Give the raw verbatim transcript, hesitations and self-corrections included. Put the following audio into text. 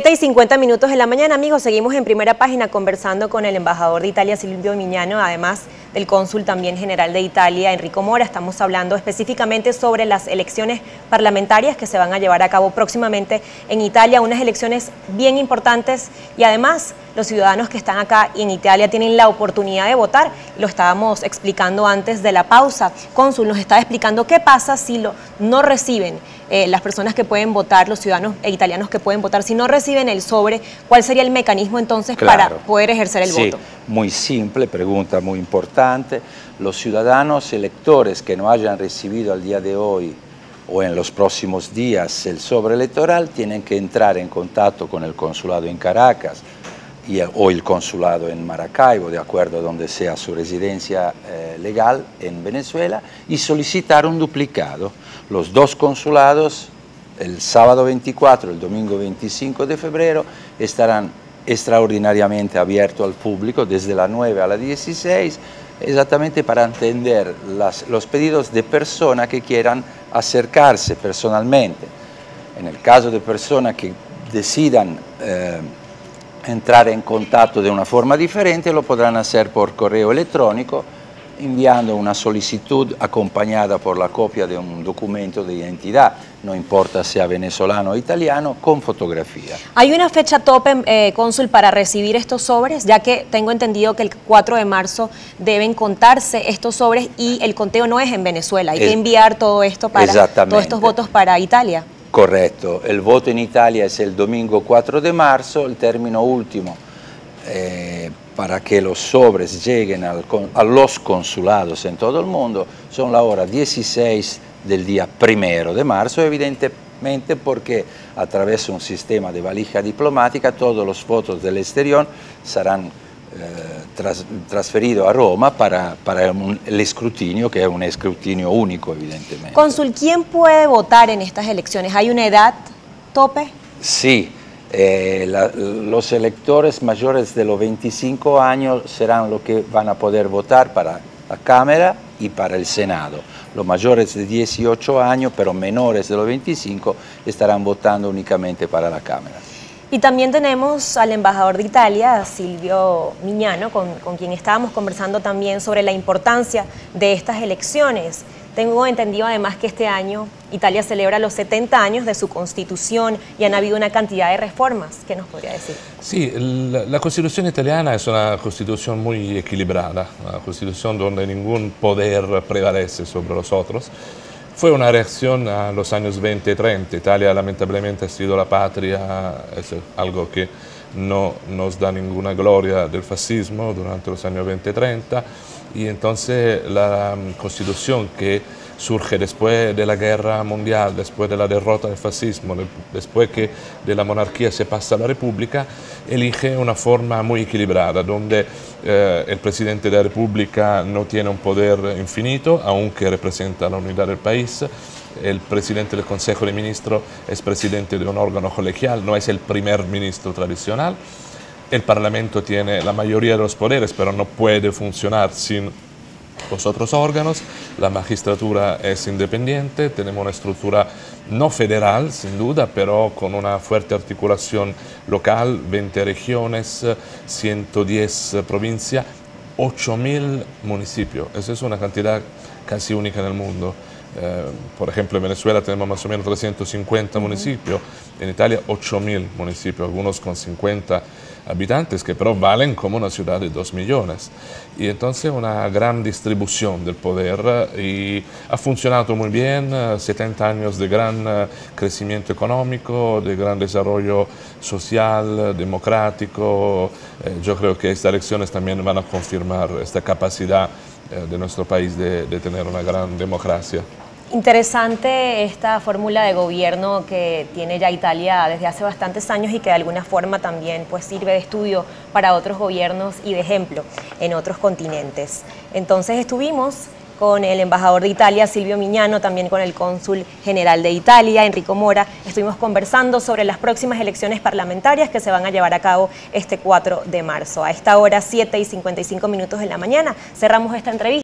siete y cincuenta minutos de la mañana, amigos, seguimos en Primera Página conversando con el embajador de Italia, Silvio Mignano, además del cónsul también general de Italia, Enrico Mora. Estamos hablando específicamente sobre las elecciones parlamentarias que se van a llevar a cabo próximamente en Italia, unas elecciones bien importantes y además los ciudadanos que están acá en Italia tienen la oportunidad de votar. Lo estábamos explicando antes de la pausa. Cónsul, nos está explicando qué pasa si lo, no reciben eh, las personas que pueden votar, los ciudadanos e italianos que pueden votar, si no reciben el sobre, ¿cuál sería el mecanismo entonces claro. para poder ejercer el sí, voto? Muy simple, pregunta muy importante. Los ciudadanos electores que no hayan recibido al día de hoy o en los próximos días el sobre electoral tienen que entrar en contacto con el consulado en Caracas y, o el consulado en Maracaibo, de acuerdo a donde sea su residencia eh, legal en Venezuela, y solicitar un duplicado. Los dos consulados, el sábado veinticuatro y el domingo veinticinco de febrero, estarán extraordinariamente abiertos al público desde las nueve a las dieciséis, exactamente para atender las, los pedidos de personas que quieran acercarse personalmente. En el caso de personas que decidan eh, entrar en contacto de una forma diferente, lo podrán hacer por correo electrónico, enviando una solicitud acompañada por la copia de un documento de identidad, no importa sea venezolano o italiano, con fotografía. ¿Hay una fecha tope, eh, cónsul, para recibir estos sobres? Ya que tengo entendido que el cuatro de marzo deben contarse estos sobres y el conteo no es en Venezuela, hay es, que enviar todo esto para todos estos votos para Italia. Correcto, el voto en Italia es el domingo cuatro de marzo, el término último eh, para que los sobres lleguen al, a los consulados en todo el mundo son la hora dieciséis del día primero de marzo, evidentemente porque a través de un sistema de valija diplomática todos los votos del exterior serán eh, tras, transferidos a Roma para, para un, el escrutinio, que es un escrutinio único, evidentemente. Cónsul, ¿quién puede votar en estas elecciones? ¿Hay una edad tope? Sí. Eh, la, los electores mayores de los veinticinco años serán los que van a poder votar para la Cámara y para el Senado. Los mayores de dieciocho años, pero menores de los veinticinco, estarán votando únicamente para la Cámara. Y también tenemos al embajador de Italia, Silvio Mignano, con, con quien estábamos conversando también sobre la importancia de estas elecciones. Tengo entendido además que este año Italia celebra los setenta años de su constitución y han habido una cantidad de reformas. ¿Qué nos podría decir? Sí, la, la constitución italiana es una constitución muy equilibrada, una constitución donde ningún poder prevalece sobre los otros. Fue una reacción a los años veinte y treinta. Italia lamentablemente ha sido la patria, es algo que no nos da ninguna gloria del fascismo durante los años veinte y treinta. Y entonces la constitución que surge después de la guerra mundial, después de la derrota del fascismo, después que de la monarquía se pasa a la república, elige una forma muy equilibrada, donde eh, el presidente de la república no tiene un poder infinito, aunque representa la unidad del país. El presidente del Consejo de Ministros es presidente de un órgano colegial, no es el primer ministro tradicional. El Parlamento tiene la mayoría de los poderes, pero no puede funcionar sin los otros órganos. La magistratura es independiente, tenemos una estructura no federal, sin duda, pero con una fuerte articulación local, veinte regiones, ciento diez provincias, ocho mil municipios. Esa es una cantidad casi única en el mundo. Eh, por ejemplo, en Venezuela tenemos más o menos trescientos cincuenta municipios, en Italia ocho mil municipios, algunos con cincuenta habitantes, que pero valen como una ciudad de dos millones. Y entonces una gran distribución del poder y ha funcionado muy bien, setenta años de gran crecimiento económico, de gran desarrollo social, democrático. Eh, yo creo que estas elecciones también van a confirmar esta capacidad eh, de nuestro país de, de tener una gran democracia. Interesante esta fórmula de gobierno que tiene ya Italia desde hace bastantes años y que de alguna forma también pues, sirve de estudio para otros gobiernos y de ejemplo en otros continentes. Entonces estuvimos con el embajador de Italia, Silvio Mignano, también con el cónsul general de Italia, Enrico Mora. Estuvimos conversando sobre las próximas elecciones parlamentarias que se van a llevar a cabo este cuatro de marzo. A esta hora, siete y cincuenta y cinco minutos de la mañana, cerramos esta entrevista.